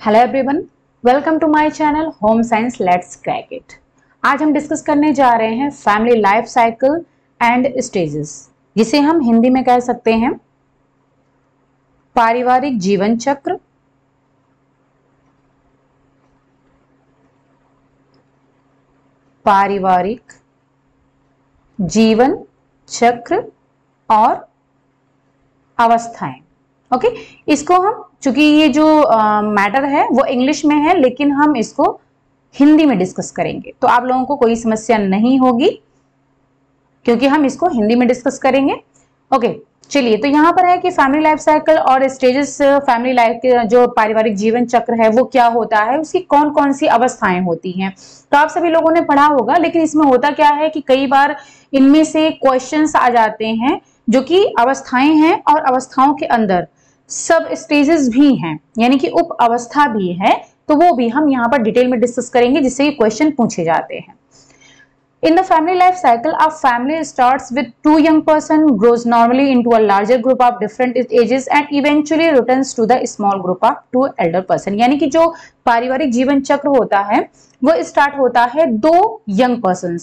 Hello everyone, welcome to my channel home science let's crack it. आज हम discuss करने जा रहे हैं family life cycle and stages, जिसे हम हिंदी में कह सकते हैं पारिवारिक जीवन चक्र, पारिवारिक जीवन चक्र और अवस्थाएं। ओके, इसको हम, चूंकि ये जो मैटर है वो इंग्लिश में है, लेकिन हम इसको हिंदी में डिस्कस करेंगे तो आप लोगों को कोई समस्या नहीं होगी, क्योंकि हम इसको हिंदी में डिस्कस करेंगे। ओके, चलिए, तो यहाँ पर है कि फैमिली लाइफ साइकिल और स्टेजेस, फैमिली लाइफ के जो पारिवारिक जीवन चक्र है वो क्या होता है, उसकी कौन कौन सी अवस्थाएं होती हैं। तो आप सभी लोगों ने पढ़ा होगा, लेकिन इसमें होता क्या है कि कई बार इनमें से क्वेश्चंस आ जाते हैं जो कि अवस्थाएं हैं और अवस्थाओं के अंदर सब स्टेजेस भी हैं, यानी कि उप अवस्था भी है, तो वो भी हम यहाँ पर डिटेल में डिस्कस करेंगे, जिससे ये क्वेश्चन पूछे जाते हैं। In the family life cycle, a family starts with two young person, grows normally into a larger group of different ages and eventually returns to the small group of two elder person। यानी कि जो पारिवारिक जीवन चक्र होता है वो start होता है दो यंग पर्सन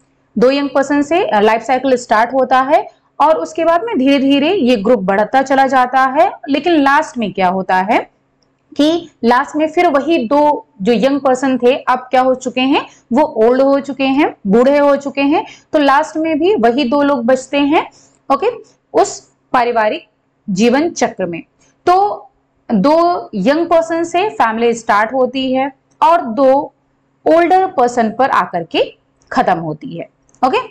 से लाइफ साइकिल स्टार्ट होता है, और उसके बाद में धीरे धीरे ये ग्रुप बढ़ता चला जाता है। लेकिन लास्ट में क्या होता है कि लास्ट में फिर वही दो जो यंग पर्सन थे अब क्या हो चुके हैं, वो ओल्ड हो चुके हैं, बूढ़े हो चुके हैं, तो लास्ट में भी वही दो लोग बचते हैं। ओके, उस पारिवारिक जीवन चक्र में तो दो यंग पर्सन से फैमिली स्टार्ट होती है और दो ओल्डर पर्सन पर आकर के खत्म होती है। ओके,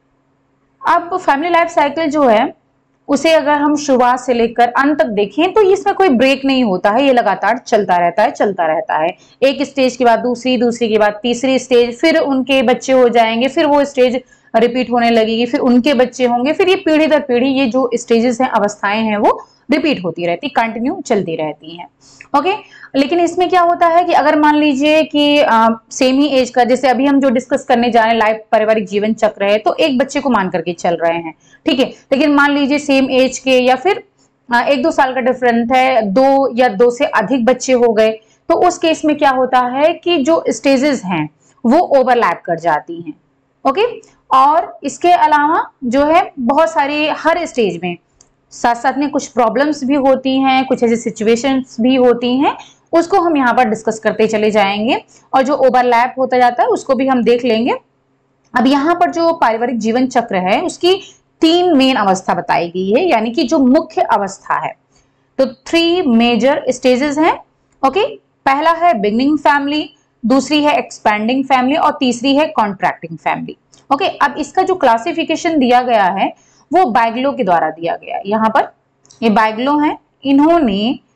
अब फैमिली लाइफ साइकिल जो है उसे अगर हम शुरुआत से लेकर अंत तक देखें तो इसमें कोई ब्रेक नहीं होता है, ये लगातार चलता रहता है। एक स्टेज के बाद दूसरी के बाद तीसरी स्टेज, फिर उनके बच्चे हो जाएंगे, फिर वो स्टेज रिपीट होने लगेगी, फिर उनके बच्चे होंगे, फिर ये पीढ़ी दर पीढ़ी ये जो स्टेजेस हैं, अवस्थाएं हैं, वो रिपीट होती रहती, कंटिन्यू चलती रहती हैं। ओके, लेकिन इसमें क्या होता है कि अगर मान लीजिए कि सेम ही एज का, जैसे अभी हम जो डिस्कस करने जा रहे हैं लाइफ पारिवारिक जीवन चक्र है, तो एक बच्चे को मान करके चल रहे हैं, ठीक है। लेकिन मान लीजिए सेम एज के या फिर 1-2 साल का डिफरेंट है, 2 या 2 से अधिक बच्चे हो गए, तो उस केस में क्या होता है कि जो स्टेजेस हैं वो ओवरलैप कर जाती हैं। ओके, और इसके अलावा जो है बहुत सारी हर स्टेज में साथ साथ में कुछ प्रॉब्लम्स भी होती हैं, कुछ ऐसी सिचुएशंस भी होती हैं, उसको हम यहाँ पर डिस्कस करते चले जाएंगे, और जो ओवरलैप होता जाता है उसको भी हम देख लेंगे। अब यहाँ पर जो पारिवारिक जीवन चक्र है उसकी 3 मेन अवस्था बताई गई है, यानी कि जो मुख्य अवस्था है, तो 3 मेजर स्टेजेस हैं। ओके, पहला है बिगनिंग फैमिली, दूसरी है एक्सपैंडिंग फैमिली और तीसरी है कॉन्ट्रैक्टिंग फैमिली। ओके, अब इसका जो क्लासिफिकेशन दिया गया है वो बाइग्लो के द्वारा दिया गया है। यहाँ पर ये बाइग्लो हैं, इन्होंने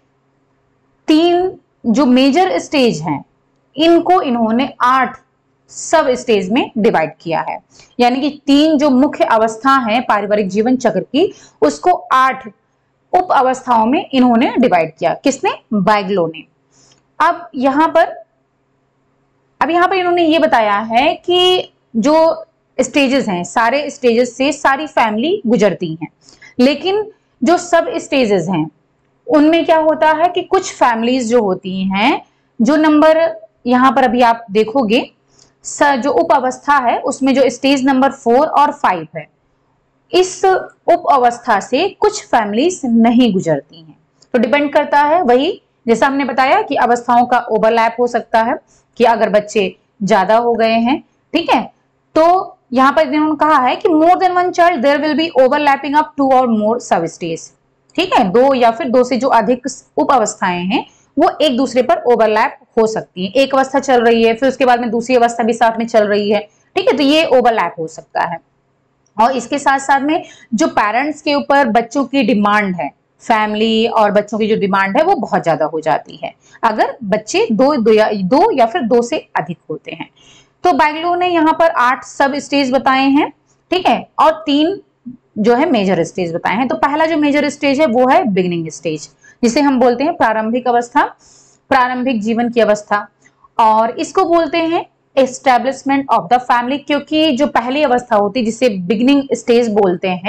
3 जो मेजर स्टेज हैं इनको इन्होंने 8 सब स्टेज में डिवाइड किया है, यानी कि 3 जो मुख्य अवस्था है पारिवारिक जीवन चक्र की, उसको 8 उप अवस्थाओं में इन्होंने डिवाइड किया। किसने? बाइग्लो ने। अब यहाँ पर इन्होंने ये बताया है कि जो स्टेजेस हैं, सारे स्टेजेस से सारी फैमिली गुजरती हैं, लेकिन जो सब स्टेजेस हैं उनमें क्या होता है कि कुछ फैमिलीज जो होती हैं, जो नंबर यहाँ पर अभी आप देखोगे, जो उप अवस्था है उसमें जो स्टेज नंबर 4 और 5 है, इस उप अवस्था से कुछ फैमिलीज नहीं गुजरती हैं। तो डिपेंड करता है, वही जैसा हमने बताया कि अवस्थाओं का ओवरलैप हो सकता है कि अगर बच्चे ज्यादा हो गए हैं, ठीक है, तो यहाँ पर इन्होंने कहा है कि more than 1 child there will be overlapping of 2 और मोर सब स्टेज। ठीक है, 2 या फिर 2 से जो अधिक उप अवस्थाएं हैं वो एक दूसरे पर ओवरलैप हो सकती हैं। एक अवस्था चल रही है, फिर उसके बाद में दूसरी अवस्था भी साथ में चल रही है, ठीक है, तो ये ओवरलैप हो सकता है। और इसके साथ साथ में जो पेरेंट्स के ऊपर बच्चों की डिमांड है, फैमिली और बच्चों की जो डिमांड है वो बहुत ज्यादा हो जाती है अगर बच्चे 2 या फिर 2 से अधिक होते हैं। तो बाइग्लो ने यहाँ पर 8 सब स्टेज बताए हैं, ठीक है, और 3 जो है मेजर स्टेज बताए हैं। तो पहला जो मेजर स्टेज है वो है बिगिनिंग स्टेज, जिसे हम बोलते हैं प्रारंभिक अवस्था, प्रारंभिक जीवन की अवस्था, और इसको बोलते हैं एस्टेब्लिशमेंट ऑफ द फैमिली, क्योंकि जो पहली अवस्था होती है जिसे बिगिनिंग स्टेज बोलते हैं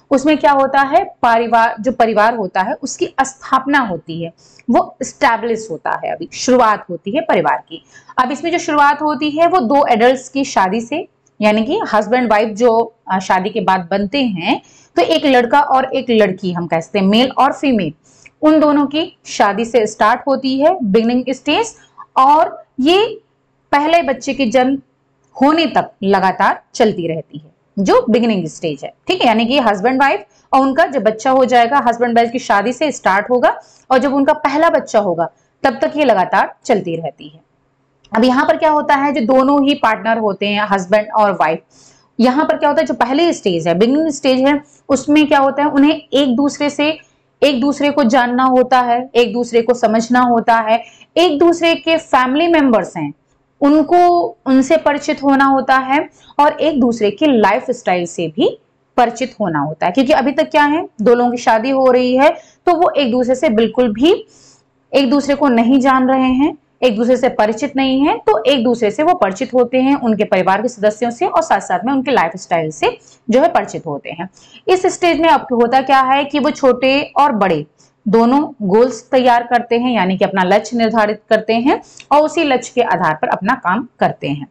उसमें क्या होता है, परिवार, जो परिवार होता है उसकी स्थापना होती है, वो स्टैब्लिश होता है, अभी शुरुआत होती है परिवार की। अब इसमें जो शुरुआत होती है वो दो एडल्ट्स की शादी से, यानी कि हस्बैंड वाइफ जो शादी के बाद बनते हैं, तो एक लड़का और एक लड़की हम कहते हैं, मेल और फीमेल, उन दोनों की शादी से स्टार्ट होती है बिगिनिंग स्टेज, और ये पहले बच्चे के जन्म होने तक लगातार चलती रहती है, जो बिगिनिंग स्टेज है। ठीक है, यानी कि हस्बैंड वाइफ और उनका जब बच्चा हो जाएगा, हस्बैंड वाइफ की शादी से स्टार्ट होगा और जब उनका पहला बच्चा होगा तब तक ये लगातार चलती रहती है। अब यहाँ पर क्या होता है, जो दोनों ही पार्टनर होते हैं हस्बैंड और वाइफ, यहाँ पर क्या होता है, जो पहले स्टेज है, बिगिनिंग स्टेज है, उसमें क्या होता है, उन्हें एक दूसरे को जानना होता है, एक दूसरे को समझना होता है, एक दूसरे के फैमिली मेंबर्स हैं उनको उनसे परिचित होना होता है, और एक दूसरे की लाइफ स्टाइल से भी परिचित होना होता है। क्योंकि अभी तक क्या है, दो लोगों की शादी हो रही है तो वो एक दूसरे से बिल्कुल भी एक दूसरे को नहीं जान रहे हैं, एक दूसरे से परिचित नहीं है, तो एक दूसरे से वो परिचित होते हैं, उनके परिवार के सदस्यों से, और साथ साथ में उनके लाइफ स्टाइल से जो है परिचित होते हैं। इस स्टेज में अब होता क्या है कि वो छोटे और बड़े दोनों गोल्स तैयार करते हैं, यानी कि अपना लक्ष्य निर्धारित करते हैं और उसी लक्ष्य के आधार पर अपना काम करते हैं।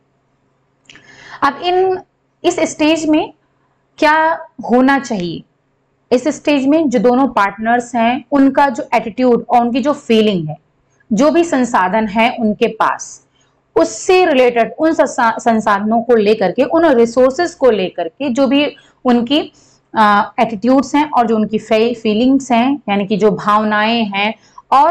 अब इस स्टेज में क्या होना चाहिए, इस स्टेज में जो दोनों पार्टनर्स हैं उनका जो एटीट्यूड और उनकी जो फीलिंग है, जो भी संसाधन है उनके पास, उससे रिलेटेड उन संसाधनों को लेकर के, उन रिसोर्सेस को लेकर के, जो भी उनकी एटीट्यूड्स हैं और जो उनकी फीलिंग्स हैं, यानी कि जो भावनाएं हैं, और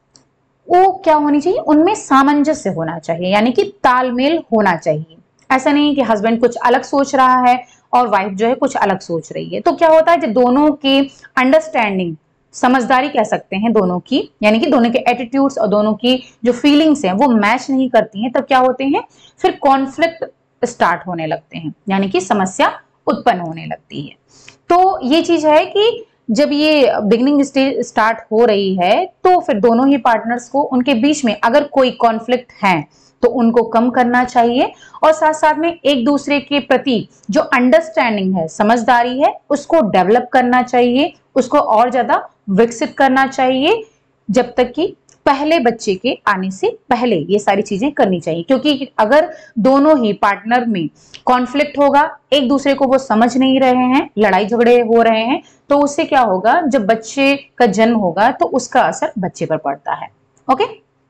वो क्या होनी चाहिए, उनमें सामंजस्य होना चाहिए, यानी कि तालमेल होना चाहिए। ऐसा नहीं कि हस्बैंड कुछ अलग सोच रहा है और वाइफ जो है कुछ अलग सोच रही है। तो क्या होता है, जब दोनों की अंडरस्टैंडिंग, समझदारी कह सकते हैं दोनों की, यानी कि दोनों के एटीट्यूड्स और दोनों की जो फीलिंग्स हैं वो मैच नहीं करती हैं, तब क्या होते हैं, फिर कॉन्फ्लिक्ट स्टार्ट होने लगते हैं, यानी कि समस्या उत्पन्न होने लगती है। तो ये चीज है कि जब ये बिगिनिंग स्टेज स्टार्ट हो रही है तो फिर दोनों ही पार्टनर्स को उनके बीच में अगर कोई कॉन्फ्लिक्ट है तो उनको कम करना चाहिए, और साथ साथ में एक दूसरे के प्रति जो अंडरस्टैंडिंग है, समझदारी है, उसको डेवलप करना चाहिए, उसको और ज्यादा विकसित करना चाहिए, जब तक कि पहले बच्चे के आने से पहले ये सारी चीजें करनी चाहिए। क्योंकि अगर दोनों ही पार्टनर में कॉन्फ्लिक्ट होगा, एक दूसरे को वो समझ नहीं रहे हैं, लड़ाई झगड़े हो रहे हैं, तो उससे क्या होगा, जब बच्चे का जन्म होगा तो उसका असर बच्चे पर पड़ता है। ओके,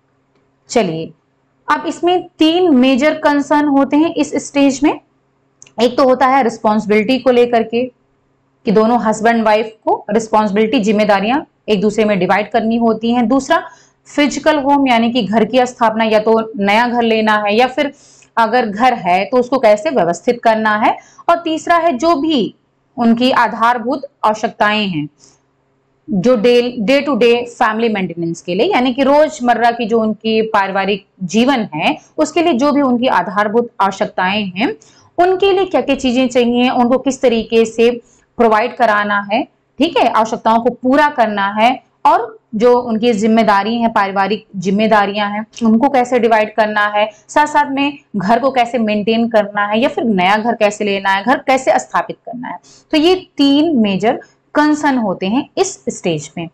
चलिए अब इसमें 3 मेजर कंसर्न होते हैं इस स्टेज में। एक तो होता है रिस्पॉन्सिबिलिटी को लेकर के, कि दोनों हस्बैंड वाइफ को रिस्पॉन्सिबिलिटी, जिम्मेदारियां एक दूसरे में डिवाइड करनी होती हैं। दूसरा फिजिकल होम, यानी कि घर की स्थापना, या तो नया घर लेना है या फिर अगर घर है तो उसको कैसे व्यवस्थित करना है। और तीसरा है जो भी उनकी आधारभूत आवश्यकताएं हैं, जो day to day family maintenance के लिए, यानी कि रोजमर्रा की जो उनकी पारिवारिक जीवन है उसके लिए जो भी उनकी आधारभूत आवश्यकताएं हैं, उनके लिए क्या क्या चीजें चाहिए, उनको किस तरीके से प्रोवाइड कराना है, ठीक है, आवश्यकताओं को पूरा करना है, और जो उनकी जिम्मेदारी है, पारिवारिक जिम्मेदारियां हैं, उनको कैसे डिवाइड करना है, साथ साथ में घर को कैसे मेंटेन करना है, या फिर नया घर कैसे लेना है, घर कैसे स्थापित करना है। तो ये 3 मेजर कंसर्न होते हैं इस स्टेज में।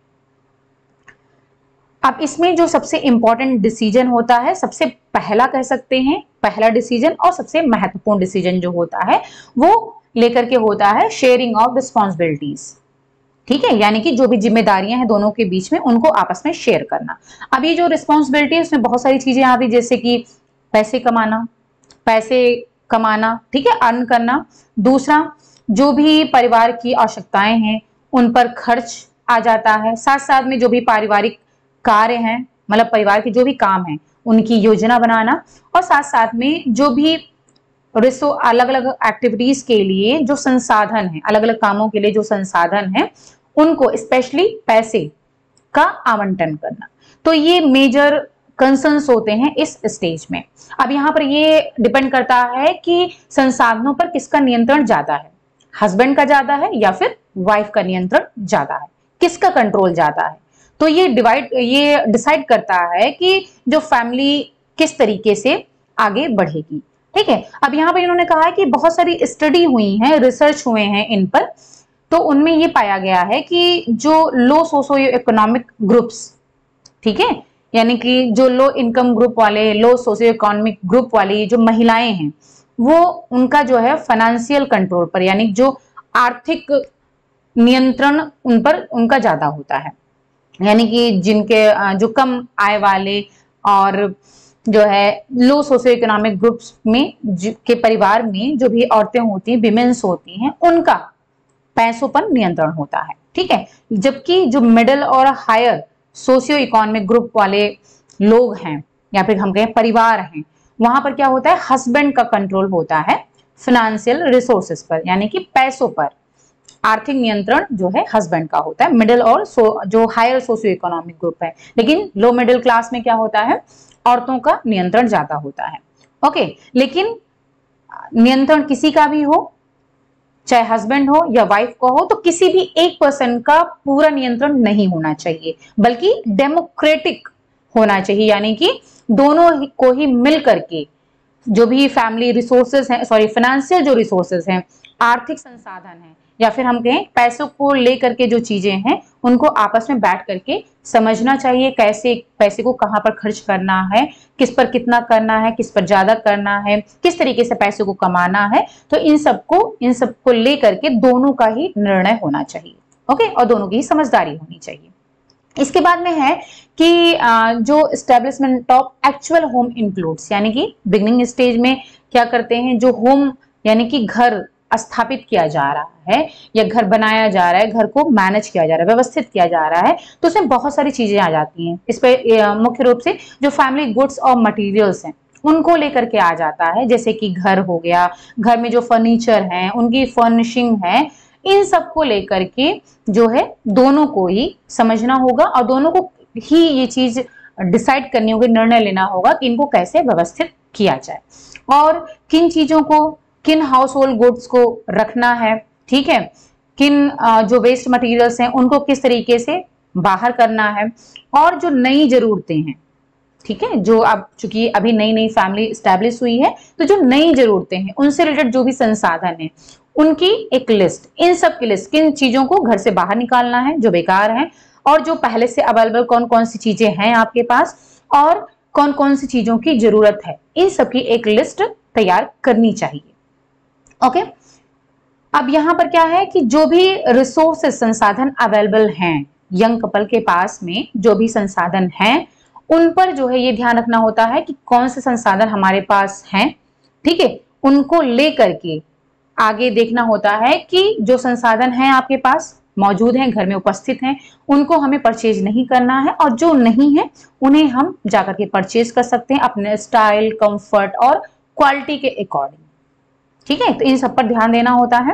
अब इसमें जो सबसे इंपॉर्टेंट डिसीजन होता है, सबसे पहला कह सकते हैं, पहला डिसीजन और सबसे महत्वपूर्ण डिसीजन जो होता है वो लेकर के होता है शेयरिंग ऑफ रिस्पॉन्सिबिलिटीज। ठीक है, यानी कि जो भी जिम्मेदारियां हैं दोनों के बीच में उनको आपस में शेयर करना। अब ये जो रिस्पॉन्सिबिलिटी है उसमें बहुत सारी चीजें आती, जैसे कि पैसे कमाना, ठीक है, अर्न करना। दूसरा, जो भी परिवार की आवश्यकताएं हैं उन पर खर्च आ जाता है। साथ साथ में जो भी पारिवारिक कार्य हैं, मतलब परिवार के जो भी काम हैं उनकी योजना बनाना, और साथ साथ में जो भी अलग अलग एक्टिविटीज के लिए जो संसाधन है, अलग अलग कामों के लिए जो संसाधन है उनको स्पेशली पैसे का आवंटन करना। तो ये मेजर कंसर्न्स होते हैं इस स्टेज में। अब यहाँ पर ये डिपेंड करता है कि संसाधनों पर किसका नियंत्रण ज्यादा है, हस्बैंड का ज्यादा है या फिर वाइफ का नियंत्रण ज्यादा है, किसका कंट्रोल ज्यादा है। तो ये डिसाइड करता है कि जो फैमिली किस तरीके से आगे बढ़ेगी। ठीक है, अब यहाँ पर इन्होंने कहा है कि बहुत सारी स्टडी हुई हैं, रिसर्च हुए हैं इन पर, तो उनमें ये पाया गया है कि जो लो सोशियो इकोनॉमिक ग्रुप्स, ठीक है, यानी कि जो लो इनकम ग्रुप वाले, लो सोशियो इकोनॉमिक ग्रुप वाली जो महिलाएं हैं, वो उनका जो है फाइनेंशियल कंट्रोल पर, यानी जो आर्थिक नियंत्रण उन पर उनका ज्यादा होता है। यानी कि जिनके जो कम आय वाले और जो है लो सोशियो इकोनॉमिक ग्रुप्स में के परिवार में जो भी औरतें होती हैं, विमेन्स होती हैं, उनका पैसों पर नियंत्रण होता है, ठीक है। जबकि जो मिडिल और हायर सोशियो इकोनॉमिक ग्रुप वाले लोग हैं या फिर हम कहें परिवार हैं, वहां पर क्या होता है, हस्बैंड का कंट्रोल होता है फाइनेंशियल रिसोर्सेस पर, यानी कि पैसों पर आर्थिक नियंत्रण जो है हस्बैंड का होता है, मिडिल और जो हायर सोशियो इकोनॉमिक ग्रुप है। लेकिन लो मिडिल क्लास में क्या होता है, औरतों का नियंत्रण ज्यादा होता है। ओके, लेकिन नियंत्रण किसी का भी हो, चाहे हस्बैंड हो या वाइफ का हो, तो किसी भी एक पर्सन का पूरा नियंत्रण नहीं होना चाहिए, बल्कि डेमोक्रेटिक होना चाहिए, यानी कि दोनों को ही मिल करके जो भी फैमिली रिसोर्सेज हैं, सॉरी फाइनेंशियल जो रिसोर्सेज हैं, आर्थिक संसाधन हैं, या फिर हम कहें पैसों को लेकर के जो चीजें हैं, उनको आपस में बैठ करके समझना चाहिए, कैसे पैसे को कहाँ पर खर्च करना है, किस पर कितना करना है, किस पर ज्यादा करना है, किस तरीके से पैसे को कमाना है। तो इन सबको लेकर के दोनों का ही निर्णय होना चाहिए, ओके, और दोनों की ही समझदारी होनी चाहिए। इसके बाद में है कि जो establishment of actual home includes, यानी कि बिगिनिंग स्टेज में क्या करते हैं, जो होम यानी कि घर स्थापित किया जा रहा है या घर बनाया जा रहा है, घर को मैनेज किया जा रहा है, व्यवस्थित किया जा रहा है, तो उसमें बहुत सारी चीजें आ जाती हैं। इस पे मुख्य रूप से जो फैमिली गुड्स और मटेरियल्स हैं उनको लेकर के आ जाता है, जैसे कि घर हो गया, घर में जो फर्नीचर है, उनकी फर्निशिंग है, इन सबको लेकर के जो है दोनों को ही समझना होगा और दोनों को ही ये चीज डिसाइड करनी होगी, निर्णय लेना होगा कि इनको कैसे व्यवस्थित किया जाए और किन चीजों को, किन हाउस होल्ड गुड्स को रखना है, ठीक है, किन जो वेस्ट मटेरियल्स हैं उनको किस तरीके से बाहर करना है, और जो नई जरूरतें हैं, ठीक है, जो अब चूंकि अभी नई नई फैमिली स्टैब्लिश हुई है, तो जो नई जरूरतें हैं उनसे रिलेटेड जो भी संसाधन है उनकी एक लिस्ट, इन सब की लिस्ट, किन चीजों को घर से बाहर निकालना है जो बेकार है, और जो पहले से अवेलेबल कौन कौन सी चीजें हैं आपके पास और कौन कौन सी चीजों की जरूरत है, इन सब की एक लिस्ट तैयार करनी चाहिए। ओके, अब यहां पर क्या है कि जो भी रिसोर्सेस संसाधन अवेलेबल हैं यंग कपल के पास में, जो भी संसाधन हैं उन पर जो है ये ध्यान रखना होता है कि कौन से संसाधन हमारे पास हैं, ठीक है, उनको लेकर के आगे देखना होता है कि जो संसाधन हैं आपके पास मौजूद हैं, घर में उपस्थित हैं, उनको हमें परचेज नहीं करना है, और जो नहीं है उन्हें हम जाकर के परचेज कर सकते हैं अपने स्टाइल, कंफर्ट और क्वालिटी के अकॉर्डिंग, ठीक है। तो इन सब पर ध्यान देना होता है।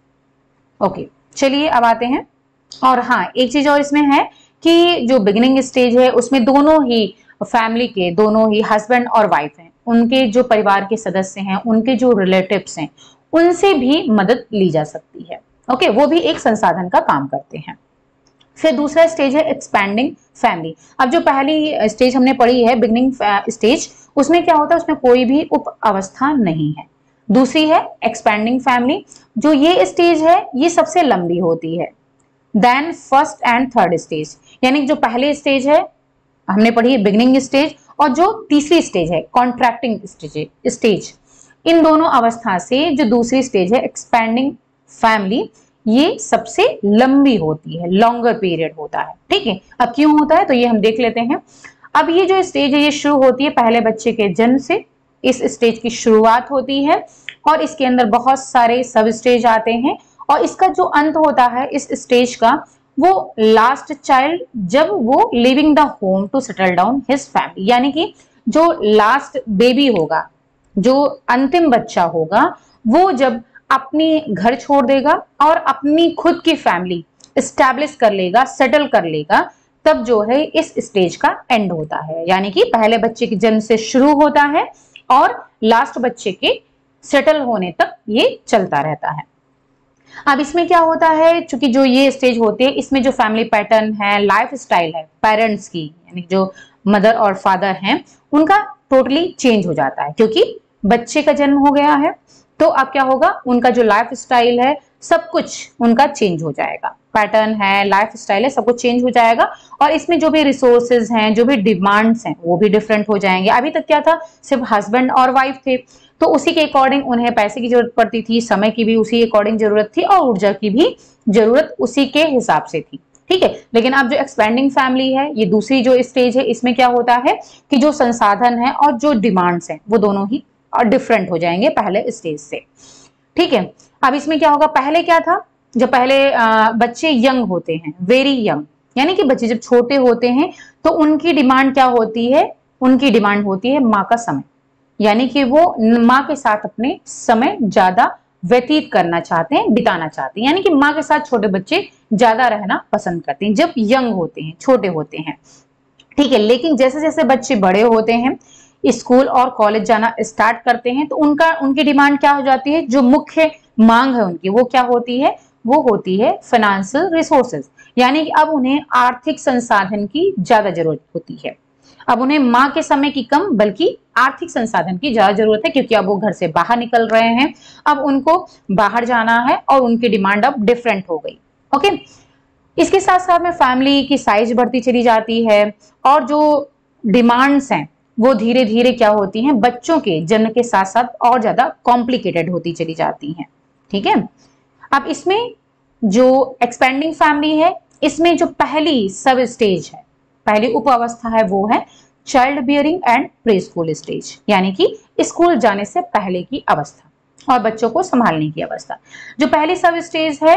ओके, चलिए अब आते हैं, और हाँ एक चीज और इसमें है कि जो बिगिनिंग स्टेज है उसमें दोनों ही फैमिली के, दोनों ही हस्बैंड और वाइफ हैं, उनके जो परिवार के सदस्य हैं, उनके जो रिलेटिव्स हैं, उनसे भी मदद ली जा सकती है। ओके, वो भी एक संसाधन का काम करते हैं। फिर दूसरा स्टेज है एक्सपैंडिंग फैमिली। अब जो पहली स्टेज हमने पढ़ी है बिगिनिंग स्टेज, उसमें क्या होता है, उसमें कोई भी उप अवस्था नहीं है। दूसरी है एक्सपैंडिंग फैमिली, जो ये स्टेज है ये सबसे लंबी होती है then first and third stage, यानी जो पहली स्टेज है हमने पढ़ी है बिगिनिंग स्टेज, और जो तीसरी स्टेज है कॉन्ट्रैक्टिंग स्टेज, इन दोनों अवस्था से जो दूसरी स्टेज है एक्सपैंडिंग फैमिली, ये सबसे लंबी होती है, लॉन्गर पीरियड होता है, ठीक है। अब क्यों होता है तो ये हम देख लेते हैं। अब ये जो स्टेज है ये शुरू होती है पहले बच्चे के जन्म से, इस स्टेज की शुरुआत होती है और इसके अंदर बहुत सारे सब स्टेज आते हैं, और इसका जो अंत होता है इस स्टेज का, वो लास्ट चाइल्ड जब वो living the home to settle down his family, यानी कि जो लास्ट बेबी होगा, जो अंतिम बच्चा होगा, वो जब अपनी घर छोड़ देगा और अपनी खुद की फैमिली एस्टैब्लिश कर लेगा, सेटल कर लेगा, तब जो है इस स्टेज का एंड होता है। यानी कि पहले बच्चे के जन्म से शुरू होता है और लास्ट बच्चे के सेटल होने तक ये चलता रहता है। अब इसमें क्या होता है, चूंकि जो ये स्टेज होती है इसमें जो फैमिली पैटर्न है, लाइफ स्टाइल है पेरेंट्स की, यानी जो मदर और फादर हैं, उनका टोटली चेंज हो जाता है, क्योंकि बच्चे का जन्म हो गया है। तो अब क्या होगा, उनका जो लाइफ स्टाइल है, सब कुछ उनका चेंज हो जाएगा, पैटर्न है, लाइफ स्टाइल है, सब कुछ चेंज हो जाएगा। और इसमें जो भी रिसोर्सेज हैं, जो भी डिमांड्स हैं, वो भी डिफरेंट हो जाएंगे। अभी तक क्या था, सिर्फ हस्बैंड और वाइफ थे, तो उसी के अकॉर्डिंग उन्हें पैसे की जरूरत पड़ती थी, समय की भी उसी अकॉर्डिंग जरूरत थी, और ऊर्जा की भी जरूरत उसी के हिसाब से थी। ठीक है, लेकिन अब जो एक्सपेंडिंग फैमिली है, ये दूसरी जो स्टेज है, इसमें क्या होता है कि जो संसाधन है और जो डिमांड्स हैं वो दोनों ही डिफरेंट हो जाएंगे पहले स्टेज से। ठीक है, अब इसमें क्या होगा, पहले क्या था, जब पहले बच्चे यंग होते हैं, वेरी यंग, यानी कि बच्चे जब छोटे होते हैं तो उनकी डिमांड क्या होती है, उनकी डिमांड होती है माँ का समय, यानी कि वो माँ के साथ अपने समय ज्यादा व्यतीत करना चाहते हैं, बिताना चाहते हैं, यानी कि माँ के साथ छोटे बच्चे ज्यादा रहना पसंद करते हैं जब यंग होते हैं, छोटे होते हैं। ठीक है, लेकिन जैसे जैसे बच्चे बड़े होते हैं, स्कूल और कॉलेज जाना स्टार्ट करते हैं, तो उनकी डिमांड क्या हो जाती है, जो मुख्य मांग है उनकी, वो क्या होती है, वो होती है फाइनेंशियल रिसोर्सेज, यानी कि अब उन्हें आर्थिक संसाधन की ज्यादा जरूरत होती है। अब उन्हें माँ के समय की कम बल्कि आर्थिक संसाधन की ज्यादा जरूरत है, क्योंकि अब वो घर से बाहर निकल रहे हैं, अब उनको बाहर जाना है और उनकी डिमांड अब डिफरेंट हो गई। ओके, इसके साथ साथ में फैमिली की साइज बढ़ती चली जाती है, और जो डिमांड्स हैं वो धीरे धीरे क्या होती हैं, बच्चों के जन्म के साथ साथ और ज्यादा कॉम्प्लिकेटेड होती चली जाती हैं। ठीक है, अब इसमें जो एक्सपेंडिंग फैमिली है, इसमें जो पहली सब स्टेज है, पहली उप अवस्था है, वो है child bearing and pre school stage, यानी कि स्कूल जाने से पहले की अवस्था और बच्चों को संभालने की अवस्था। जो पहली सब स्टेज है,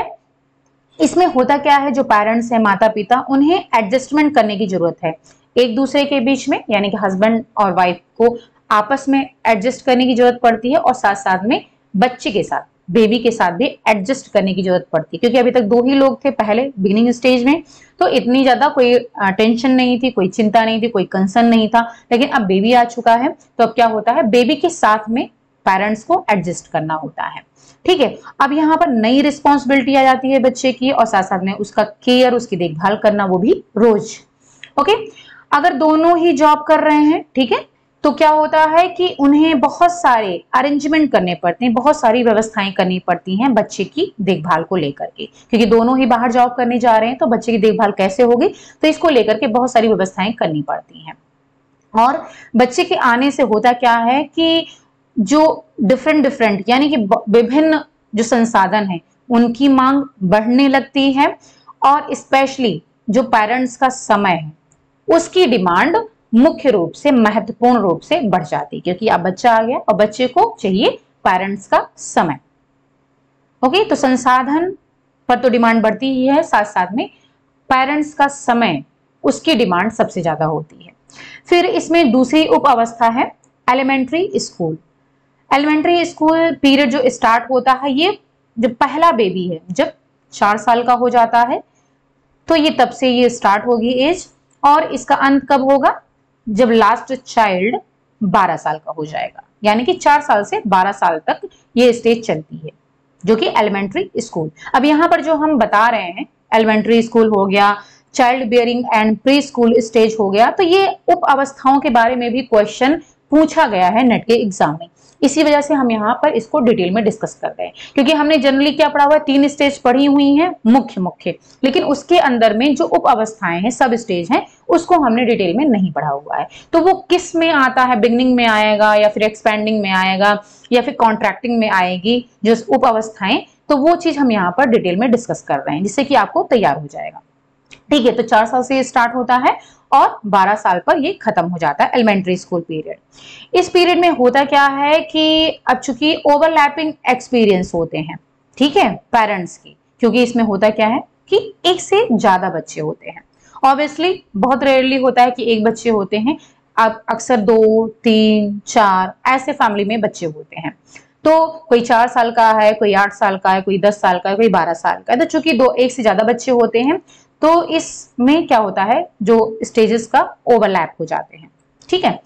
इसमें होता क्या है, जो पेरेंट्स हैं, माता पिता, उन्हें एडजस्टमेंट करने की जरूरत है एक दूसरे के बीच में, यानी कि हस्बैंड और वाइफ को आपस में एडजस्ट करने की जरूरत पड़ती है, और साथ साथ में बच्चे के साथ, बेबी के साथ भी एडजस्ट करने की जरूरत पड़ती है, क्योंकि अभी तक दो ही लोग थे पहले बिगिनिंग स्टेज में, तो इतनी ज्यादा कोई टेंशन नहीं थी, कोई चिंता नहीं थी, कोई कंसर्न नहीं था। लेकिन अब बेबी आ चुका है, तो अब क्या होता है, बेबी के साथ में पेरेंट्स को एडजस्ट करना होता है। ठीक है, अब यहाँ पर नई रिस्पॉन्सिबिलिटी आ जाती है बच्चे की, और साथ साथ में उसका केयर, उसकी देखभाल करना, वो भी रोज। ओके, अगर दोनों ही जॉब कर रहे हैं, ठीक है, तो क्या होता है कि उन्हें बहुत सारे अरेंजमेंट करने पड़ते हैं, बहुत सारी व्यवस्थाएं करनी पड़ती हैं बच्चे की देखभाल को लेकर के, क्योंकि दोनों ही बाहर जॉब करने जा रहे हैं, तो बच्चे की देखभाल कैसे होगी, तो इसको लेकर के बहुत सारी व्यवस्थाएं करनी पड़ती हैं। और बच्चे के आने से होता क्या है कि जो डिफरेंट यानी कि विभिन्न जो संसाधन है, उनकी मांग बढ़ने लगती है, और स्पेशली जो पेरेंट्स का समय है, उसकी डिमांड मुख्य रूप से, महत्वपूर्ण रूप से बढ़ जाती है, क्योंकि अब बच्चा आ गया और बच्चे को चाहिए पेरेंट्स का समय। ओके, तो संसाधन पर तो डिमांड बढ़ती ही है, साथ साथ में पेरेंट्स का समय, उसकी डिमांड सबसे ज्यादा होती है। फिर इसमें दूसरी उप अवस्था है elementary school. Elementary school period जो स्टार्ट होता है, ये जब पहला बेबी है, जब 4 साल का हो जाता है, तो ये तब से ये स्टार्ट होगी एज, और इसका अंत कब होगा, जब लास्ट चाइल्ड 12 साल का हो जाएगा, यानी कि 4 साल से 12 साल तक ये स्टेज चलती है, जो कि एलिमेंट्री स्कूल। अब यहाँ पर जो हम बता रहे हैं, एलिमेंट्री स्कूल हो गया, child bearing and pre school stage हो गया, तो ये उप अवस्थाओं के बारे में भी क्वेश्चन पूछा गया है नेट के एग्जाम में, इसी वजह से हम यहाँ पर इसको डिटेल में डिस्कस कर रहे हैं। क्योंकि हमने जनरली क्या पढ़ा हुआ है, 3 स्टेज पढ़ी हुई हैं मुख्य, लेकिन उसके अंदर में जो उप अवस्थाएं हैं, सब स्टेज हैं, उसको हमने डिटेल में नहीं पढ़ा हुआ है। तो वो किस में आता है, बिगनिंग में आएगा, या फिर एक्सपेंडिंग में आएगा, या फिर कॉन्ट्रैक्टिंग में आएगी जो उप अवस्थाएं, तो वो चीज हम यहाँ पर डिटेल में डिस्कस कर रहे हैं, जिससे कि आपको तैयार हो जाएगा। ठीक है, तो 4 साल से स्टार्ट होता है और 12 साल पर ये खत्म हो जाता है एलिमेंट्री स्कूल पीरियड। इस पीरियड में होता क्या है कि अब चूंकि ओवरलैपिंग एक्सपीरियंस होते हैं, ठीक है, पेरेंट्स की, क्योंकि इसमें होता क्या है कि एक से ज्यादा बच्चे होते हैं। ऑब्वियसली बहुत रेयरली होता है कि एक बच्चे होते हैं, अब अक्सर 2, 3, 4 ऐसे फैमिली में बच्चे होते हैं। तो कोई 4 साल का है, कोई 8 साल का है, कोई 10 साल का है, कोई 12 साल का है। तो चूंकि एक से ज्यादा बच्चे होते हैं, तो इसमें क्या होता है, जो स्टेजेस का ओवरलैप हो जाते हैं। ठीक है,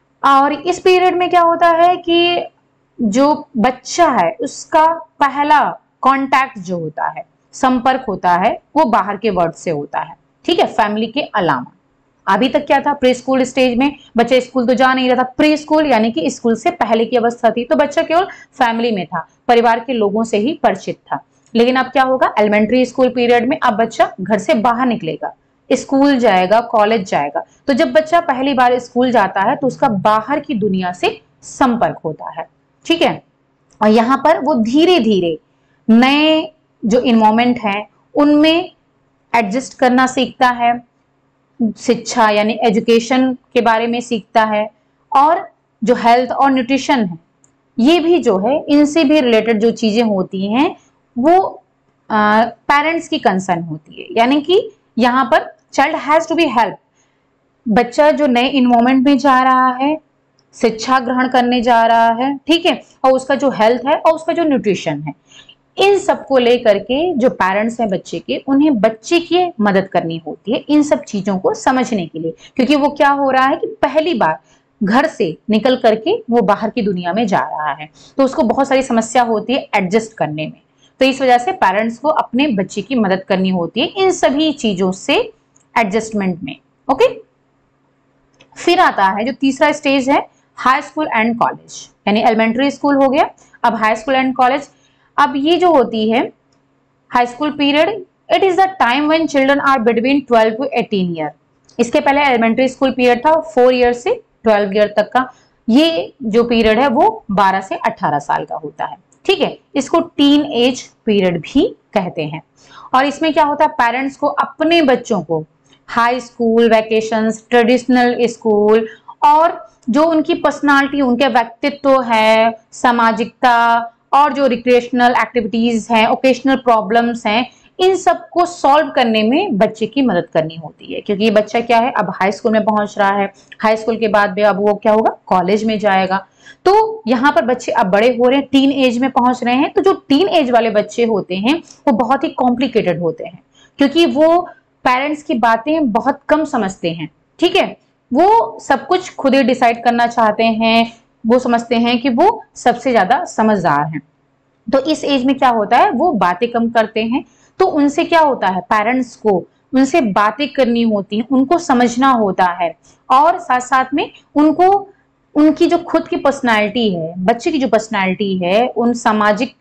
और इस पीरियड में क्या होता है कि जो बच्चा है, उसका पहला कांटेक्ट जो होता है, संपर्क होता है, वो बाहर के वर्ल्ड से होता है। ठीक है, फैमिली के अलावा। अभी तक क्या था, प्री स्कूल स्टेज में बच्चा स्कूल तो जा नहीं रहा था, प्री स्कूल यानी कि स्कूल से पहले की अवस्था थी, तो बच्चा केवल फैमिली में था, परिवार के लोगों से ही परिचित था। लेकिन अब क्या होगा, एलिमेंट्री स्कूल पीरियड में अब बच्चा घर से बाहर निकलेगा, स्कूल जाएगा, कॉलेज जाएगा। तो जब बच्चा पहली बार स्कूल जाता है तो उसका बाहर की दुनिया से संपर्क होता है, ठीक है। और यहाँ पर वो धीरे धीरे नए जो इन्वायरमेंट है उनमें एडजस्ट करना सीखता है, शिक्षा यानी एजुकेशन के बारे में सीखता है, और जो हेल्थ और न्यूट्रिशन है ये भी जो है, इनसे भी रिलेटेड जो चीजें होती हैं वो पेरेंट्स की कंसर्न होती है। यानी कि यहाँ पर child has to be help. बच्चा जो नए इन्वायरमेंट में जा रहा है, शिक्षा ग्रहण करने जा रहा है, ठीक है, और उसका जो हेल्थ है और उसका जो न्यूट्रिशन है, इन सबको लेकर के जो पेरेंट्स हैं बच्चे के, उन्हें बच्चे की मदद करनी होती है इन सब चीजों को समझने के लिए। क्योंकि वो क्या हो रहा है कि पहली बार घर से निकल करके वो बाहर की दुनिया में जा रहा है, तो उसको बहुत सारी समस्या होती है एडजस्ट करने में। तो इस वजह से पेरेंट्स को अपने बच्चे की मदद करनी होती है इन सभी चीजों से एडजस्टमेंट में। ओके, फिर आता है जो तीसरा स्टेज है, हाई स्कूल एंड कॉलेज। यानी एलिमेंट्री स्कूल हो गया, अब हाई स्कूल एंड कॉलेज। अब ये जो होती है high school period, it is the time when children are between 12 to 18 year. इसके पहले एलिमेंट्री स्कूल पीरियड था 4 ईयर से 12 ईयर तक का। ये जो पीरियड है वो 12 से 18 साल का होता है, ठीक है। इसको टीन एज पीरियड भी कहते हैं। और इसमें क्या होता है, पेरेंट्स को अपने बच्चों को high school, vacations, traditional school और जो उनकी पर्सनालिटी, उनके व्यक्तित्व है, सामाजिकता और जो रिक्रिएशनल एक्टिविटीज हैं, ओकेशनल प्रॉब्लम्स हैं, इन सब को सॉल्व करने में बच्चे की मदद करनी होती है। क्योंकि ये बच्चा क्या है, अब हाई स्कूल में पहुंच रहा है, हाई स्कूल के बाद में अब वो क्या होगा, कॉलेज में जाएगा। तो यहाँ पर बच्चे अब बड़े हो रहे हैं, टीन एज में पहुंच रहे हैं। तो जो टीन एज वाले बच्चे होते हैं वो बहुत ही कॉम्प्लिकेटेड होते हैं, क्योंकि वो पेरेंट्स की बातें बहुत कम समझते हैं, ठीक है। वो सब कुछ खुद ही डिसाइड करना चाहते हैं, वो समझते हैं कि वो सबसे ज्यादा समझदार हैं। तो इस एज में क्या होता है, वो बातें कम करते हैं। तो उनसे क्या होता है, पेरेंट्स को उनसे बातें करनी होती हैं, उनको समझना होता है, और साथ साथ में उनको उनकी जो खुद की पर्सनालिटी है, बच्चे की जो पर्सनालिटी है, उन सामाजिक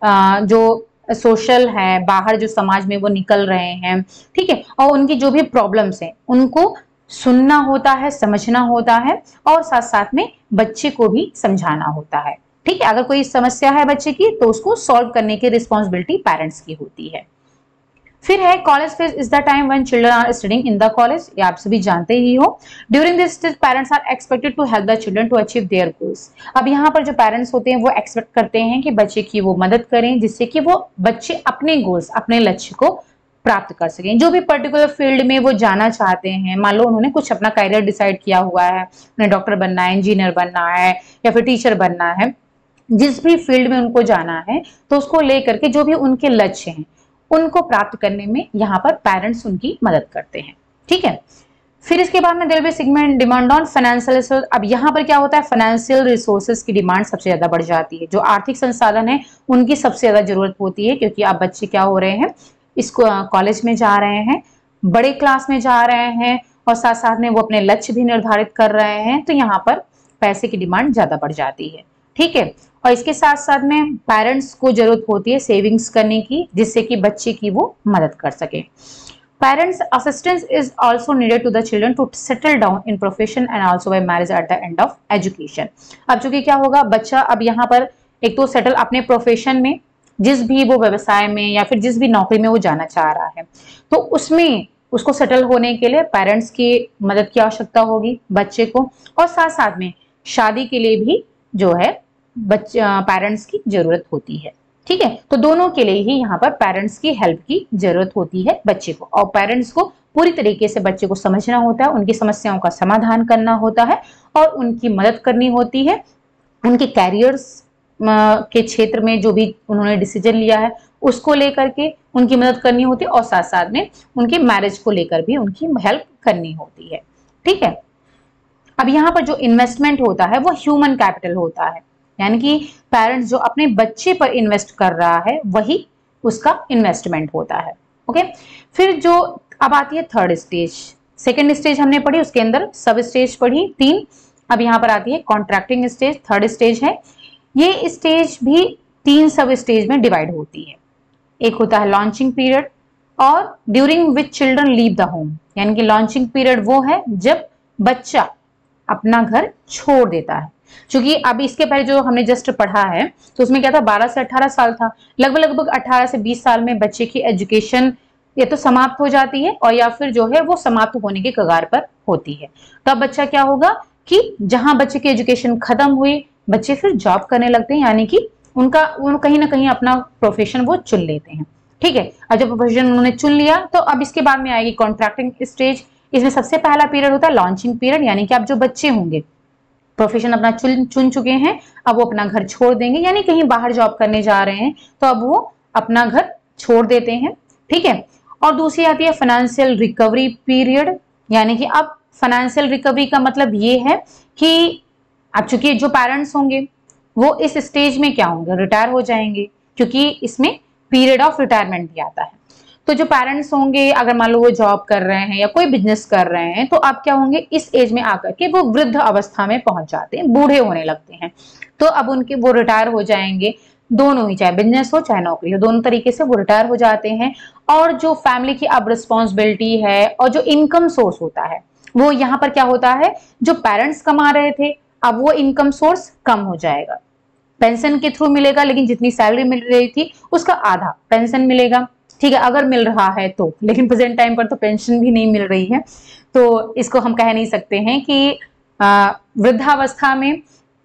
जो सोशल है, बाहर जो समाज में वो निकल रहे हैं, ठीक है, और उनकी जो भी प्रॉब्लम्स हैं उनको सुनना होता है, समझना होता है, और साथ साथ में बच्चे को भी समझाना होता है, ठीक है। अगर कोई समस्या है बच्चे की तो उसको सॉल्व करने की रिस्पॉन्सिबिलिटी पेरेंट्स की होती है। फिर है college phase, is the time when children are studying in the college. ये आप सभी जानते ही हो। During this stage parents are expected to help the children to achieve their goals. अब यहाँ पर जो पेरेंट्स होते हैं वो एक्सपेक्ट करते हैं कि बच्चे की वो मदद करें, जिससे कि वो बच्चे अपने गोल्स, अपने लक्ष्य को प्राप्त कर सकें। जो भी पर्टिकुलर फील्ड में वो जाना चाहते हैं, मान लो उन्होंने कुछ अपना करियर डिसाइड किया हुआ है, उन्हें डॉक्टर बनना है, इंजीनियर बनना है, या फिर टीचर बनना है, जिस भी फील्ड में उनको जाना है, तो उसको लेकर के जो भी उनके लक्ष्य हैं उनको प्राप्त करने में यहाँ पर पेरेंट्स उनकी मदद करते हैं, ठीक है। फिर इसके बाद में there will be segment demand on financial resource. अब यहाँ पर क्या होता है, फाइनेंशियल रिसोर्सेज की डिमांड सबसे ज्यादा बढ़ जाती है। जो आर्थिक संसाधन है उनकी सबसे ज्यादा जरूरत होती है, क्योंकि अब बच्चे क्या हो रहे हैं, इसको कॉलेज में जा रहे हैं, बड़े क्लास में जा रहे हैं, और साथ साथ में वो अपने लक्ष्य भी निर्धारित कर रहे हैं। तो यहाँ पर पैसे की डिमांड ज्यादा बढ़ जाती है, ठीक है। और इसके साथ साथ में पेरेंट्स को जरूरत होती है सेविंग्स करने की, जिससे कि बच्चे की वो मदद कर सके। Parents assistance is also needed to the children to settle down in profession and also by marriage at the end of education. अब चूंकि क्या होगा, बच्चा अब यहाँ पर एक तो सेटल अपने प्रोफेशन में, जिस भी वो व्यवसाय में या फिर जिस भी नौकरी में वो जाना चाह रहा है, तो उसमें उसको सेटल होने के लिए पेरेंट्स की मदद की आवश्यकता होगी बच्चे को, और साथ साथ में शादी के लिए भी जो है पेरेंट्स की जरूरत होती है, ठीक है। तो दोनों के लिए ही यहाँ पर पेरेंट्स की हेल्प की जरूरत होती है बच्चे को, और पेरेंट्स को पूरी तरीके से बच्चे को समझना होता है, उनकी समस्याओं का समाधान करना होता है, और उनकी मदद करनी होती है। उनके कैरियर्स के क्षेत्र में जो भी उन्होंने डिसीजन लिया है उसको लेकर के उनकी मदद करनी होती है, और साथ साथ में उनके मैरिज को लेकर भी उनकी हेल्प करनी होती है, ठीक है। अब यहाँ पर जो इन्वेस्टमेंट होता है वो ह्यूमन कैपिटल होता है, यानी कि पेरेंट्स जो अपने बच्चे पर इन्वेस्ट कर रहा है वही उसका इन्वेस्टमेंट होता है, ओके। फिर जो अब आती है थर्ड स्टेज, सेकेंड स्टेज हमने पढ़ी, उसके अंदर सब स्टेज पढ़ी 3। अब यहाँ पर आती है कॉन्ट्रैक्टिंग स्टेज, थर्ड स्टेज है। ये स्टेज भी 3 सब स्टेज में डिवाइड होती है। एक होता है लॉन्चिंग पीरियड, और during which children leave the home, यानी कि लॉन्चिंग पीरियड वो है जब बच्चा अपना घर छोड़ देता है। क्योंकि अब इसके पहले जो हमने जस्ट पढ़ा है तो उसमें क्या था, 12 से 18 साल था। लगभग 18 से 20 साल में बच्चे की एजुकेशन या तो समाप्त हो जाती है और या फिर जो है वो समाप्त होने के कगार पर होती है। तब बच्चा क्या होगा कि जहां बच्चे की एजुकेशन खत्म हुई, बच्चे फिर जॉब करने लगते हैं, यानी कि उनका कहीं ना कहीं अपना प्रोफेशन वो चुन लेते हैं। ठीक है, अब जब प्रोफेशन उन्होंने चुन लिया तो अब इसके बाद में आएगी कॉन्ट्रैक्टिंग स्टेज। इसमें सबसे पहला पीरियड होता है लॉन्चिंग पीरियड, यानी कि अब जो बच्चे होंगे प्रोफेशन अपना चुन चुके हैं, अब वो अपना घर छोड़ देंगे, यानी कहीं बाहर जॉब करने जा रहे हैं तो अब वो अपना घर छोड़ देते हैं। ठीक है, और दूसरी आती है फाइनेंशियल रिकवरी पीरियड, यानी कि अब फाइनेंशियल रिकवरी का मतलब ये है कि अब चूंकि जो पेरेंट्स होंगे वो इस स्टेज में क्या होंगे, रिटायर हो जाएंगे, क्योंकि इसमें पीरियड ऑफ रिटायरमेंट भी आता है। तो जो पेरेंट्स होंगे अगर मान लो वो जॉब कर रहे हैं या कोई बिजनेस कर रहे हैं तो आप क्या होंगे, इस एज में आकर के वो वृद्ध अवस्था में पहुंच जाते हैं, बूढ़े होने लगते हैं। तो अब उनके वो रिटायर हो जाएंगे, दोनों ही, चाहे बिजनेस हो चाहे नौकरी हो, दोनों तरीके से वो रिटायर हो जाते हैं। और जो फैमिली की अब रिस्पॉन्सिबिलिटी है और जो इनकम सोर्स होता है वो यहाँ पर क्या होता है, जो पेरेंट्स कमा रहे थे अब वो इनकम सोर्स कम हो जाएगा। पेंशन के थ्रू मिलेगा, लेकिन जितनी सैलरी मिल रही थी उसका आधा पेंशन मिलेगा। ठीक है, अगर मिल रहा है तो, लेकिन प्रेजेंट टाइम पर तो पेंशन भी नहीं मिल रही है, तो इसको हम कह नहीं सकते हैं कि वृद्धावस्था में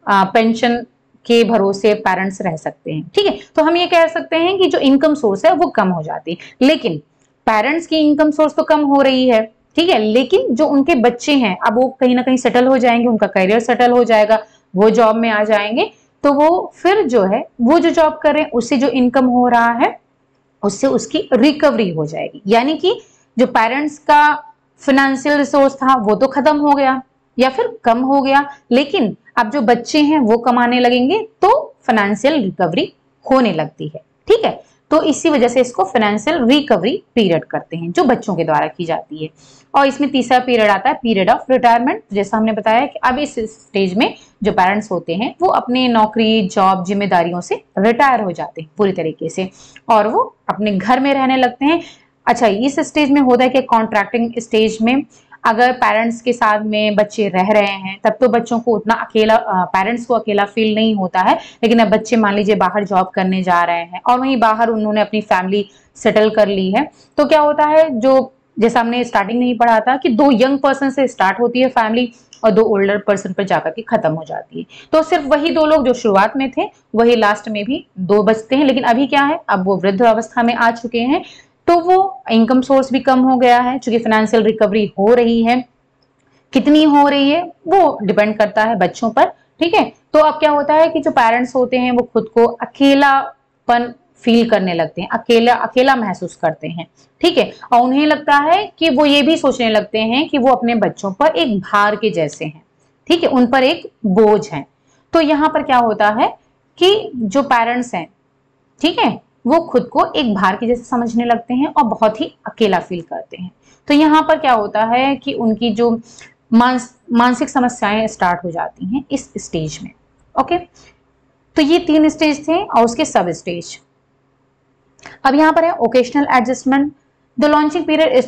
पेंशन के भरोसे पेरेंट्स रह सकते हैं। ठीक है, तो हम ये कह सकते हैं कि जो इनकम सोर्स है वो कम हो जाती है, लेकिन पेरेंट्स की इनकम सोर्स तो कम हो रही है। ठीक है, लेकिन जो उनके बच्चे हैं अब वो कहीं ना कहीं सेटल हो जाएंगे, उनका करियर सेटल हो जाएगा, वो जॉब में आ जाएंगे, तो वो फिर जो है वो जो जॉब कर रहे हैं उससे जो इनकम हो रहा है उससे उसकी रिकवरी हो जाएगी। यानी कि जो पेरेंट्स का फाइनेंशियल रिसोर्स था वो तो खत्म हो गया या फिर कम हो गया, लेकिन अब जो बच्चे हैं वो कमाने लगेंगे तो फाइनेंशियल रिकवरी होने लगती है। ठीक है, तो इसी वजह से इसको फाइनेंशियल रिकवरी पीरियड करते हैं जो बच्चों के द्वारा की जाती है। और इसमें तीसरा पीरियड आता है पीरियड ऑफ रिटायरमेंट। जैसा हमने बताया कि अब इस स्टेज में जो पेरेंट्स होते हैं वो अपने नौकरी जॉब जिम्मेदारियों से रिटायर हो जाते हैं पूरी तरीके से और वो अपने घर में रहने लगते हैं। अच्छा, इस स्टेज में होता है कि कॉन्ट्रैक्टिंग स्टेज में अगर पेरेंट्स के साथ में बच्चे रह रहे हैं तब तो बच्चों को उतना अकेला, पेरेंट्स को अकेला फील नहीं होता है। लेकिन अब बच्चे मान लीजिए बाहर जॉब करने जा रहे हैं और वहीं बाहर उन्होंने अपनी फैमिली सेटल कर ली है, तो क्या होता है, जो जैसा हमने स्टार्टिंग में ही पढ़ा था कि 2 यंग पर्सन से स्टार्ट होती है फैमिली और 2 ओल्डर पर्सन पर जाकर के खत्म हो जाती है। तो सिर्फ वही 2 लोग जो शुरुआत में थे वही लास्ट में भी 2 बचते हैं। लेकिन अभी क्या है, अब वो वृद्ध अवस्था में आ चुके हैं तो वो इनकम सोर्स भी कम हो गया है। चूंकि फाइनेंशियल रिकवरी हो रही है, कितनी हो रही है वो डिपेंड करता है बच्चों पर। ठीक है, तो अब क्या होता है कि जो पेरेंट्स होते हैं वो खुद को अकेलापन फील करने लगते हैं, अकेला महसूस करते हैं। ठीक है, और उन्हें लगता है कि वो ये भी सोचने लगते हैं कि वो अपने बच्चों पर एक भार के जैसे हैं। ठीक है, उन पर एक बोझ है। तो यहाँ पर क्या होता है कि जो पेरेंट्स हैं, ठीक है, वो खुद को एक भार के जैसे समझने लगते हैं और बहुत ही अकेला फील करते हैं। तो यहाँ पर क्या होता है कि उनकी जो मानसिक समस्याएं स्टार्ट हो जाती हैं इस स्टेज में। ओके, तो ये 3 स्टेज थे और उसके सब स्टेज। अब यहाँ पर है occasional adjustment. The launching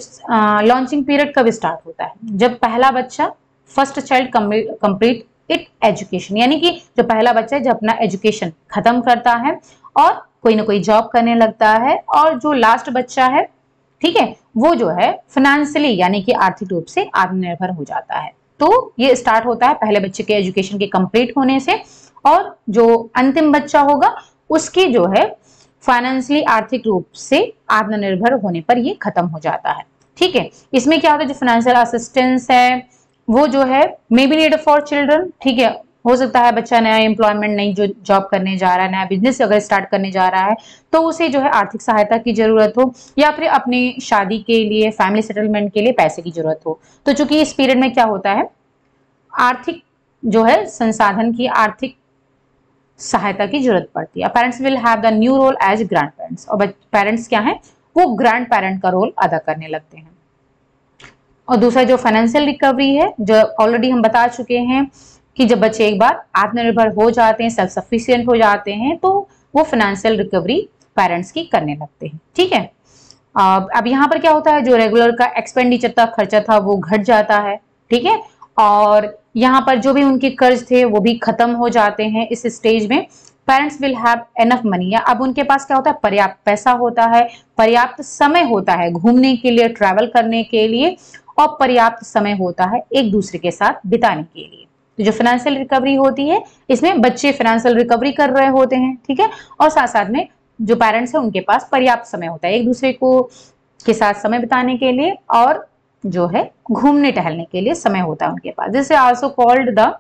period कब स्टार्ट होता है, जब पहला बच्चा first child complete it education, यानी कि जो पहला बच्चा है जब अपना एजुकेशन खत्म करता है और कोई ना कोई जॉब करने लगता है, और जो लास्ट बच्चा है, ठीक है, वो जो है फाइनेंशियली यानी कि आर्थिक रूप से आत्मनिर्भर हो जाता है। तो ये स्टार्ट होता है पहले बच्चे के एजुकेशन के कंप्लीट होने से, और जो अंतिम बच्चा होगा उसके जो है फाइनेंशियली आर्थिक रूप से आत्मनिर्भर होने पर ये खत्म हो जाता है। ठीक है, इसमें क्या होता है, जो फाइनेंशियल असिस्टेंस है वो जो है may be need for children. ठीक है, हो सकता है बच्चा नया एम्प्लॉयमेंट, नई जो जॉब करने जा रहा है, नया बिजनेस अगर स्टार्ट करने जा रहा है तो उसे जो है आर्थिक सहायता की जरूरत हो, या फिर अपनी शादी के लिए, फैमिली सेटलमेंट के लिए पैसे की जरूरत हो। तो चूंकि इस पीरियड में क्या होता है, आर्थिक जो है संसाधन की, आर्थिक सहायता की जरूरत पड़ती है। Parents will have the new role as grand parents, और पेरेंट्स क्या है, वो ग्रैंड पेरेंट का रोल अदा करने लगते हैं। और दूसरा जो फाइनेंशियल रिकवरी है, जो ऑलरेडी हम बता चुके हैं कि जब बच्चे एक बार आत्मनिर्भर हो जाते हैं, सेल्फ सफिशिएंट हो जाते हैं, तो वो फाइनेंशियल रिकवरी पेरेंट्स की करने लगते हैं। ठीक है, अब यहाँ पर क्या होता है, जो रेगुलर का एक्सपेंडिचर था, खर्चा था, वो घट जाता है। ठीक है, और यहाँ पर जो भी उनके कर्ज थे वो भी खत्म हो जाते हैं। इस स्टेज में parents will have enough money, या अब उनके पास क्या होता है, पर्याप्त पैसा होता है, पर्याप्त समय होता है घूमने के लिए, ट्रैवल करने के लिए, और पर्याप्त समय होता है एक दूसरे के साथ बिताने के लिए। तो जो फाइनेंशियल रिकवरी होती है, इसमें बच्चे फाइनेंशियल रिकवरी कर रहे होते हैं। ठीक है, और साथ साथ में जो पेरेंट्स है उनके पास पर्याप्त समय होता है एक दूसरे को के साथ समय बिताने के लिए, और जो है घूमने टहलने के लिए समय होता है उनके पास। This is also called the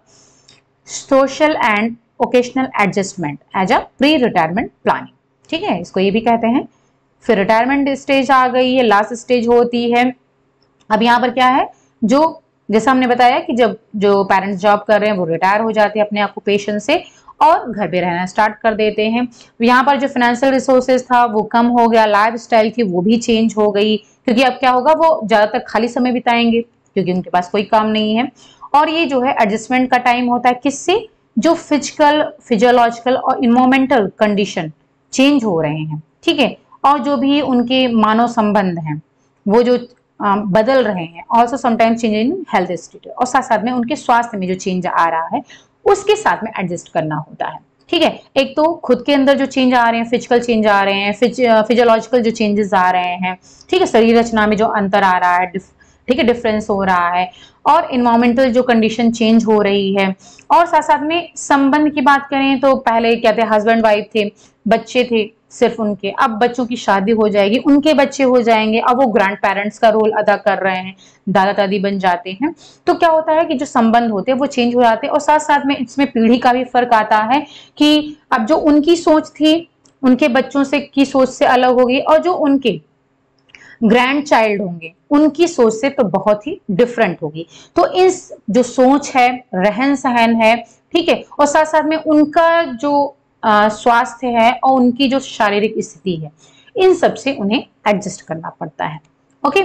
social and occasional adjustment as a pre retirement planning. ठीक है, इसको ये भी कहते हैं। फिर रिटायरमेंट स्टेज आ गई है, लास्ट स्टेज होती है। अब यहाँ पर क्या है, जो जैसा हमने बताया कि जब जो पेरेंट्स जॉब कर रहे हैं वो रिटायर हो जाते हैं अपने ऑक्यूपेशन से और घर पे रहना स्टार्ट कर देते हैं। यहाँ पर जो फाइनेंशियल रिसोर्सेज था वो कम हो गया, लाइफ स्टाइल थी वो भी चेंज हो गई, क्योंकि अब क्या होगा, वो ज्यादातर खाली समय बिताएंगे क्योंकि उनके पास कोई काम नहीं है। और ये जो है एडजस्टमेंट का टाइम होता है, किससे, जो फिजिकल, फिजियोलॉजिकल और इन्वायरमेंटल कंडीशन चेंज हो रहे हैं। ठीक है, और जो भी उनके मानव संबंध हैं वो जो बदल रहे हैं, also sometimes change in health status, और साथ साथ में उनके स्वास्थ्य में जो चेंज आ रहा है उसके साथ में एडजस्ट करना होता है। ठीक है, एक तो खुद के अंदर जो चेंज आ रहे हैं, फिजिकल चेंज आ रहे हैं, फिजियोलॉजिकल जो चेंजेस आ रहे हैं, ठीक है, शरीर रचना में जो अंतर आ रहा है, ठीक है, डिफरेंस हो रहा है, और इन्वायरमेंटल जो कंडीशन चेंज हो रही है, और साथ साथ में संबंध की बात करें तो पहले क्या थे, हस्बैंड वाइफ थे, बच्चे थे सिर्फ उनके, अब बच्चों की शादी हो जाएगी, उनके बच्चे हो जाएंगे, अब वो ग्रैंड पेरेंट्स का रोल अदा कर रहे हैं, दादा दादी बन जाते हैं। तो क्या होता है कि जो संबंध होते हैं वो चेंज हो जाते हैं, और साथ साथ में इसमें पीढ़ी का भी फर्क आता है कि अब जो उनकी सोच थी उनके बच्चों से की सोच से अलग होगी, और जो उनके ग्रैंड चाइल्ड होंगे उनकी सोच से तो बहुत ही डिफरेंट होगी। तो इस जो सोच है, रहन सहन है, ठीक है, और साथ साथ में उनका जो स्वास्थ्य है और उनकी जो शारीरिक स्थिति है, इन सब से उन्हें एडजस्ट करना पड़ता है। ओके,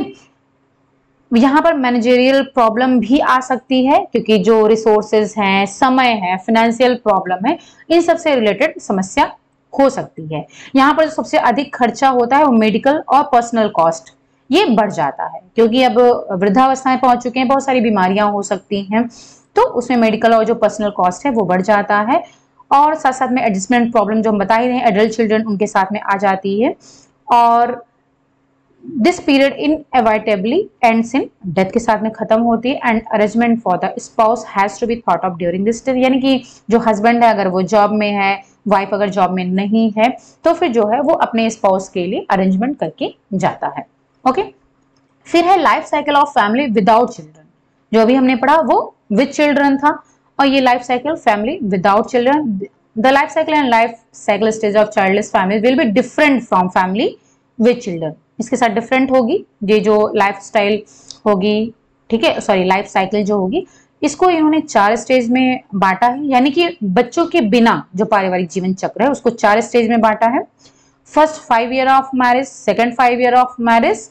यहाँ पर मैनेजरियल प्रॉब्लम भी आ सकती है, क्योंकि जो रिसोर्सेज हैं, समय है, फाइनेंशियल प्रॉब्लम है, इन सब से रिलेटेड समस्या हो सकती है। यहाँ पर जो सबसे अधिक खर्चा होता है वो मेडिकल और पर्सनल कॉस्ट, ये बढ़ जाता है, क्योंकि अब वृद्धावस्थाएं पहुंच चुके हैं, बहुत सारी बीमारियां हो सकती हैं, तो उसमें मेडिकल और जो पर्सनल कॉस्ट है वो बढ़ जाता है। और साथ साथ में एडजस्टमेंट प्रॉब्लम जो हम बता ही रहे हैं, एडल्ट चिल्ड्रन उनके साथ में आ जाती है, और this period inevitably ends in death के साथ में खत्म होती है, and arrangement for the spouse has to be thought of during this, यानी कि जो हस्बैंड है अगर वो जॉब में है, वाइफ अगर जॉब में नहीं है, तो फिर जो है वो अपने स्पाउस के लिए अरेंजमेंट करके जाता है। ओके, फिर है life cycle of family without children, जो अभी हमने पढ़ा वो विद चिल्ड्रन था, और ये life cycle family without children. The life cycle and life cycle stage of childless family will be different from family with children, इसके साथ डिफरेंट होगी ये जो लाइफ स्टाइल होगी, ठीक है, सॉरी लाइफ साइकिल जो होगी, इसको इन्होंने 4 स्टेज में बांटा है, यानी कि बच्चों के बिना जो पारिवारिक जीवन चक्र है उसको 4 स्टेज में बांटा है। First 5 year of marriage, second 5 year of marriage,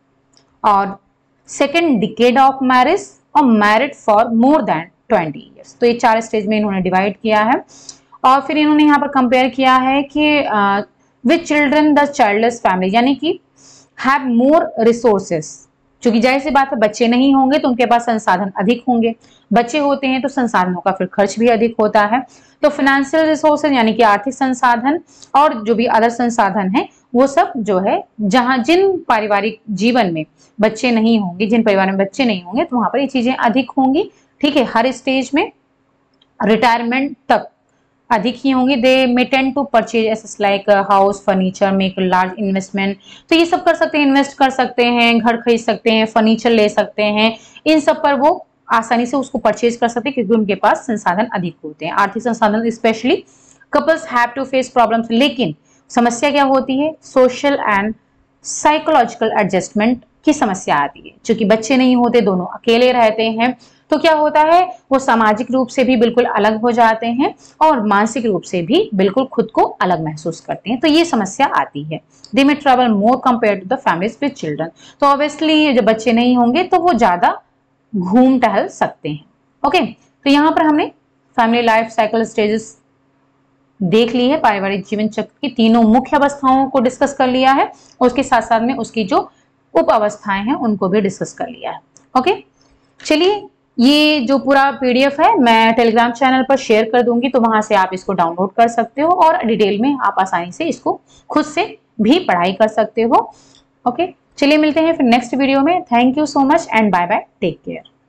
और सेकंड डिकेड ऑफ मैरिज, और married for more than 20 years. तो ये 4 स्टेज में इन्होंने डिवाइड किया है, और फिर इन्होंने यहाँ पर कंपेयर किया है कि with children the childless family, यानी कि हैव मोर रिसोर्सेस, क्योंकि जाहिर सी बात है बच्चे नहीं होंगे तो उनके पास संसाधन अधिक होंगे, बच्चे होते हैं तो संसाधनों का फिर खर्च भी अधिक होता है। तो फाइनेंशियल रिसोर्सेज यानी कि आर्थिक संसाधन और जो भी अदर संसाधन है वो सब जो है, जहां जिन पारिवारिक जीवन में बच्चे नहीं होंगे, जिन परिवार में बच्चे नहीं होंगे, तो वहां पर ये चीजें अधिक होंगी। ठीक है, हर स्टेज में रिटायरमेंट तक अधिक ही होंगी। They may tend to purchase assets like house, furniture, make large investment, तो ये सब कर सकते हैं, इन्वेस्ट कर सकते हैं, घर खरीद सकते हैं, फर्नीचर ले सकते हैं, इन सब पर वो आसानी से उसको परचेज कर सकते हैं क्योंकि उनके पास संसाधन अधिक होते हैं, आर्थिक संसाधन। Specially couples have to face problems, लेकिन समस्या क्या होती है, सोशल एंड साइकोलॉजिकल एडजस्टमेंट की समस्या आती है। चूंकि बच्चे नहीं होते, दोनों अकेले रहते हैं, तो क्या होता है वो सामाजिक रूप से भी बिल्कुल अलग हो जाते हैं और मानसिक रूप से भी बिल्कुल खुद को अलग महसूस करते हैं, तो ये समस्या आती है। They may travel more compare to the families with children, तो ऑब्वियसली जब बच्चे नहीं होंगे तो वो ज्यादा घूम टहल सकते हैं। ओके, तो यहाँ पर हमने फैमिली लाइफ साइकिल स्टेजेस देख ली है, पारिवारिक जीवन चक्र की तीनों मुख्य अवस्थाओं को डिस्कस कर लिया है और उसके साथ साथ में उसकी जो उप अवस्थाएं हैं उनको भी डिस्कस कर लिया है। ओके, चलिए ये जो पूरा पीडीएफ है मैं टेलीग्राम चैनल पर शेयर कर दूंगी, तो वहां से आप इसको डाउनलोड कर सकते हो और डिटेल में आप आसानी से इसको खुद से भी पढ़ाई कर सकते हो। ओके, चलिए मिलते हैं फिर नेक्स्ट वीडियो में। Thank you so much and bye bye, take care.